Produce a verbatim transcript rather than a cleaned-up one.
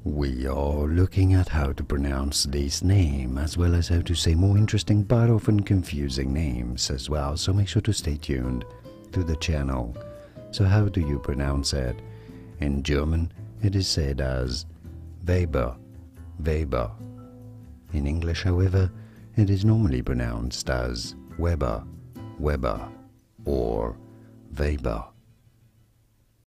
We are looking at how to pronounce this name as well as how to say more interesting but often confusing names as well, so make sure to stay tuned to the channel. So how do you pronounce it? In German, it is said as Weber, Weber. In English, however, it is normally pronounced as Weber, Weber, or Weber.